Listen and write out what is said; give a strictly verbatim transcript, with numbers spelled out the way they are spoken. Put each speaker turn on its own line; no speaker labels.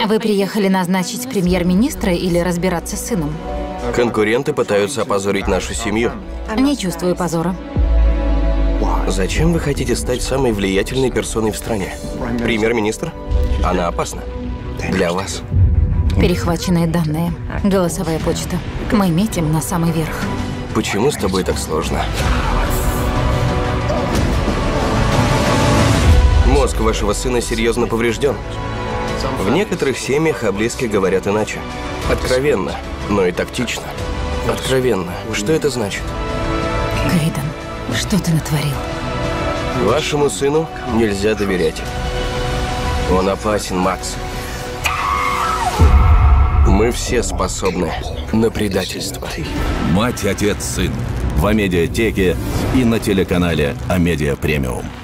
Вы приехали назначить премьер-министра или разбираться с сыном?
Конкуренты пытаются опозорить нашу семью.
Не чувствую позора.
Зачем вы хотите стать самой влиятельной персоной в стране? Премьер-министр? Она опасна. Для вас.
Перехваченные данные. Голосовая почта. Мы метим на самый верх.
Почему с тобой так сложно? Мозг вашего сына серьезно поврежден. В некоторых семьях о близких говорят иначе. Откровенно, но и тактично. Откровенно. Что это значит?
Кейден, что ты натворил?
Вашему сыну нельзя доверять. Он опасен, Макс. Мы все способны на предательство.
«Мать, отец, сын» в Амедиатеке и на телеканале Амедиа Премиум.